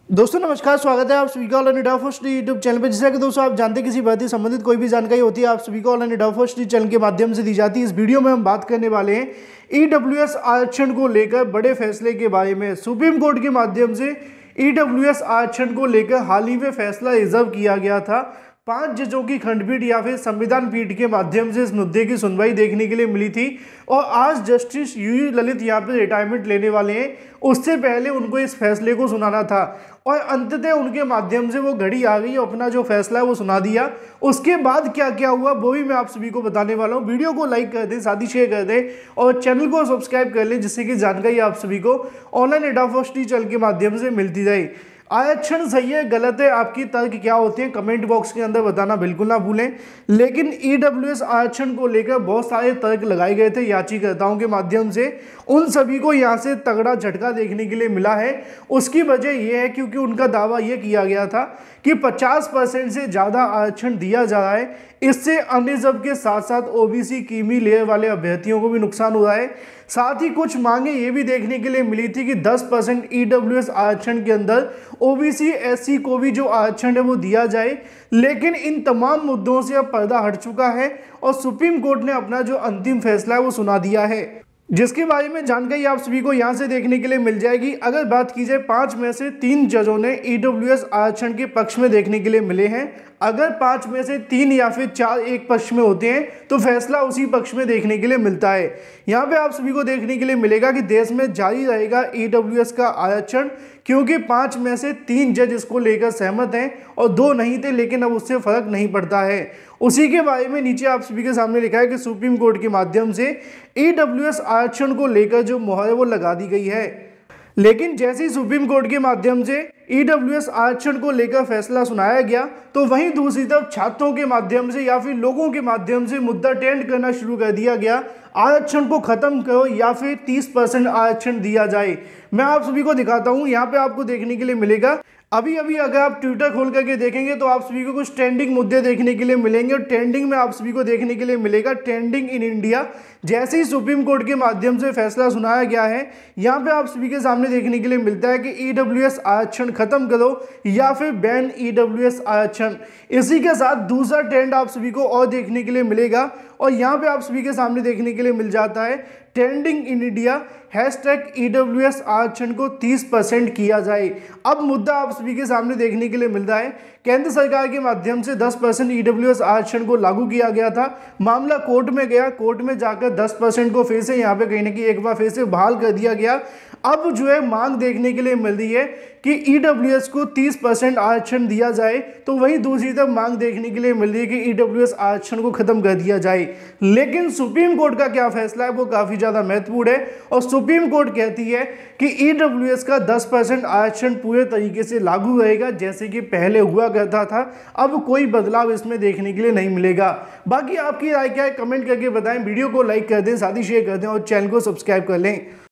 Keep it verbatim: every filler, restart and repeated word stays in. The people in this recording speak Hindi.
दोस्तों नमस्कार, स्वागत है आप सभी का online India first YouTube channel पे। जैसा कि दोस्तों आप जानते हैं किसी भर्ती संबंधित कोई भी जानकारी होती है आप सभी को ऑनलाइन इंडिया फर्स्ट चैनल के माध्यम से दी जाती है। इस वीडियो में हम बात करने वाले हैं ईडब्ल्यूएस आरक्षण को लेकर बड़े फैसले के बारे में। सुप्रीम कोर्ट के माध्यम से ईडब्ल्यूएस आरक्षण को लेकर हाल ही में फैसला रिजर्व किया गया था। पांच जजों की खंडपीठ या फिर संविधान पीठ के माध्यम से इस मुद्दे की सुनवाई देखने के लिए मिली थी और आज जस्टिस यूयू ललित यहाँ पे रिटायरमेंट लेने वाले हैं। उससे पहले उनको इस फैसले को सुनाना था और अंततः उनके माध्यम से वो घड़ी आ गई, अपना जो फैसला है वो सुना दिया। उसके बाद क्या क्या हुआ वो भी मैं आप सभी को बताने वाला हूँ। वीडियो को लाइक कर दें, साथ ही शेयर कर दें और चैनल को सब्सक्राइब कर लें, जिससे कि जानकारी आप सभी को ऑनलाइन इंडिया फर्स्ट चैनल के माध्यम से मिलती रहे। आरक्षण सही है गलत है, आपकी तर्क क्या होते हैं कमेंट बॉक्स के अंदर बताना बिल्कुल ना भूलें। लेकिन ईडब्ल्यूएस आरक्षण को लेकर बहुत सारे तर्क लगाए गए थे याचिकाकर्ताओं के माध्यम से, उन सभी को यहां से तगड़ा झटका देखने के लिए मिला है। उसकी वजह यह है क्योंकि उनका दावा यह किया गया था कि पचास परसेंट से ज़्यादा आरक्षण दिया जा रहा है, इससे अनरिजर्व के साथ साथ ओबीसी कीमी लेयर वाले अभ्यर्थियों को भी नुकसान हो रहा है। साथ ही कुछ मांगे ये भी देखने के लिए मिली थी कि दस परसेंट ईडब्ल्यूएस आरक्षण के अंदर ओबीसी एससी को भी जो आरक्षण है वो दिया जाए। लेकिन इन तमाम मुद्दों से अब पर्दा हट चुका है और सुप्रीम कोर्ट ने अपना जो अंतिम फैसला है वो सुना दिया है, जिसके बारे में जानकारी आप सभी को यहां से देखने के लिए मिल जाएगी। अगर बात की जाए, पांच में से तीन जजों ने ईडब्ल्यूएस आरक्षण के पक्ष में देखने के लिए मिले हैं। अगर पांच में से तीन या फिर चार एक पक्ष में होते हैं तो फैसला उसी पक्ष में देखने के लिए मिलता है। यहाँ पे आप सभी को देखने के लिए मिलेगा कि देश में जारी रहेगा ईडब्ल्यूएस का आरक्षण, क्योंकि पांच में से तीन जज इसको लेकर सहमत हैं और दो नहीं थे, लेकिन अब उससे फर्क नहीं पड़ता है। उसी के बारे में नीचे आप सभी के सामने लिखा है कि सुप्रीम कोर्ट के माध्यम से ईडब्ल्यूएस आरक्षण को लेकर जो मोहर है वो लगा दी गई है। लेकिन जैसे ही सुप्रीम कोर्ट के माध्यम से ईडब्ल्यूएस आरक्षण को लेकर फैसला सुनाया गया तो वहीं दूसरी तरफ छात्रों के माध्यम से या फिर लोगों के माध्यम से मुद्दा ट्रेंड करना शुरू कर दिया गया, आरक्षण को खत्म करो या फिर तीस परसेंट आरक्षण दिया जाए। मैं आप सभी को दिखाता हूं, यहाँ पे आपको देखने के लिए मिलेगा। अभी अभी अगर आप ट्विटर खोल करके देखेंगे तो आप सभी को कुछ ट्रेंडिंग मुद्दे देखने के लिए मिलेंगे और ट्रेंडिंग में आप सभी को देखने के लिए मिलेगा ट्रेंडिंग इन इंडिया। जैसे ही सुप्रीम कोर्ट के माध्यम से फैसला सुनाया गया है, यहाँ पे आप सभी के सामने देखने के लिए मिलता है कि ईडब्ल्यूएस आरक्षण खत्म करो या फिर बैन ईडब्ल्यूएस आरक्षण। इसी के साथ दूसरा ट्रेंड आप सभी को और देखने के लिए मिलेगा और यहाँ पे आप सभी के सामने देखने के लिए मिल जाता है trending in India hashtag EWS आरक्षण को तीस परसेंट किया जाए। अब मुद्दा आप सभी के सामने देखने के लिए मिल रहा है, केंद्र सरकार के माध्यम से दस परसेंट ईडब्ल्यूएस आरक्षण को लागू किया गया था। मामला कोर्ट में गया, कोर्ट में जाकर दस परसेंट को फिर से यहाँ पे कहीं ना कहीं एक बार फिर से बहाल कर दिया गया। अब जो है मांग देखने के लिए मिल रही है कि ईडब्ल्यूएस को तीस परसेंट आरक्षण दिया जाए, तो वहीं दूसरी तरफ मांग देखने के लिए मिल रही है कि ईडब्ल्यूएस आरक्षण को खत्म कर दिया जाए। लेकिन सुप्रीम कोर्ट का क्या फैसला है वो काफी ज्यादा महत्वपूर्ण है और सुप्रीम कोर्ट कहती है कि ईडब्ल्यूएस का दस परसेंट आरक्षण पूरे तरीके से लागू रहेगा जैसे कि पहले हुआ करता था। अब कोई बदलाव इसमें देखने के लिए नहीं मिलेगा। बाकी आपकी राय क्या है कमेंट करके बताएं। वीडियो को लाइक कर दें, साथ ही शेयर कर दें और चैनल को सब्सक्राइब कर लें।